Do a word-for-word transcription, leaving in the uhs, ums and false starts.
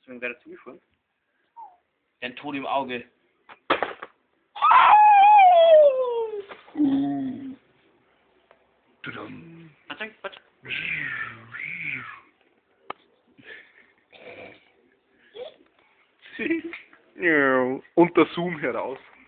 Hast du mir gerade zugeschwommen? Dein Tod im Auge. Uh. Warte, warte. Und der Zoom heraus.